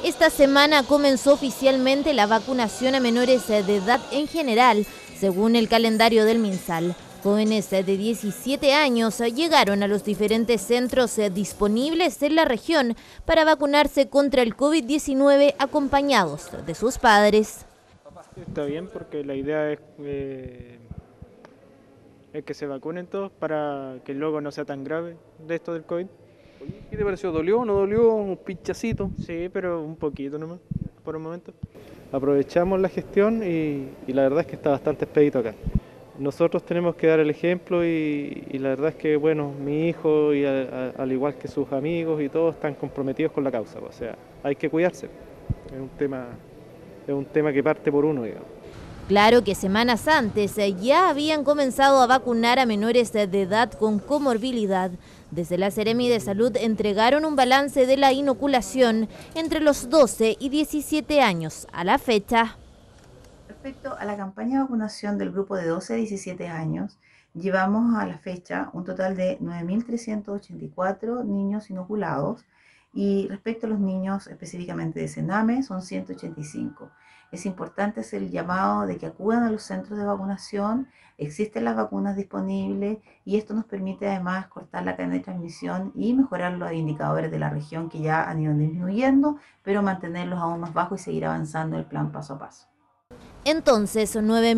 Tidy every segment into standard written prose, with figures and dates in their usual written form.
Esta semana comenzó oficialmente la vacunación a menores de edad en general, según el calendario del MinSal. Jóvenes de 17 años llegaron a los diferentes centros disponibles en la región para vacunarse contra el COVID-19 acompañados de sus padres. Está bien porque la idea es que se vacunen todos para que luego no sea tan grave de esto del COVID. ¿Qué te pareció? ¿Dolió o no dolió? ¿Un pinchacito? Sí, pero un poquito nomás, por el momento. Aprovechamos la gestión y la verdad es que está bastante expedito acá. Nosotros tenemos que dar el ejemplo y la verdad es que, bueno, mi hijo, y al igual que sus amigos y todos, están comprometidos con la causa. O sea, hay que cuidarse. Es un tema que parte por uno, digamos. Claro que semanas antes ya habían comenzado a vacunar a menores de edad con comorbilidad. Desde la Seremi de Salud entregaron un balance de la inoculación entre los 12 y 17 años a la fecha. Respecto a la campaña de vacunación del grupo de 12 a 17 años, llevamos a la fecha un total de 9.384 niños inoculados y respecto a los niños específicamente de Sename son 185. Es importante hacer el llamado de que acudan a los centros de vacunación, existen las vacunas disponibles y esto nos permite además cortar la cadena de transmisión y mejorar los indicadores de la región que ya han ido disminuyendo, pero mantenerlos aún más bajos y seguir avanzando el plan paso a paso. Entonces,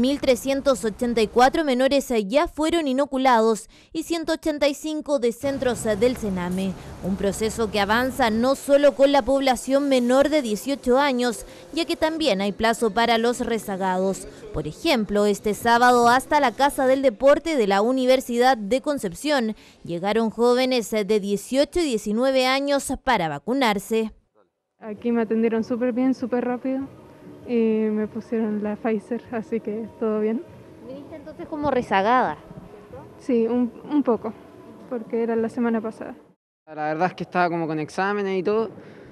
9.384 menores ya fueron inoculados y 185 de centros del Sename. Un proceso que avanza no solo con la población menor de 18 años, ya que también hay plazo para los rezagados. Por ejemplo, este sábado hasta la Casa del Deporte de la Universidad de Concepción llegaron jóvenes de 18 y 19 años para vacunarse. Aquí me atendieron súper bien, súper rápido. Y me pusieron la Pfizer, así que todo bien. ¿Viniste entonces como rezagada? Sí, un poco, porque era la semana pasada. La verdad es que estaba como con exámenes y todo,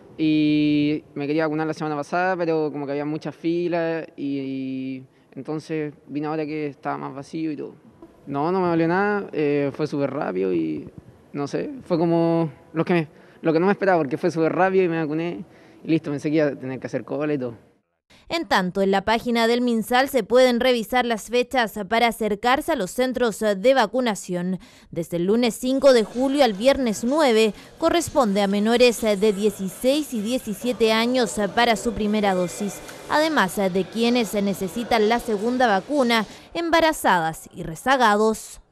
y me quería vacunar la semana pasada, pero como que había muchas filas, y entonces vine ahora que estaba más vacío y todo. No me dolió nada, fue súper rápido y no sé, fue como lo que no me esperaba, porque fue súper rápido y me vacuné, y listo, pensé que iba a tener que hacer cola y todo. En tanto, en la página del MinSal se pueden revisar las fechas para acercarse a los centros de vacunación. Desde el lunes 5 de julio al viernes 9 corresponde a menores de 16 y 17 años para su primera dosis, además de quienes necesitan la segunda vacuna, embarazadas y rezagados.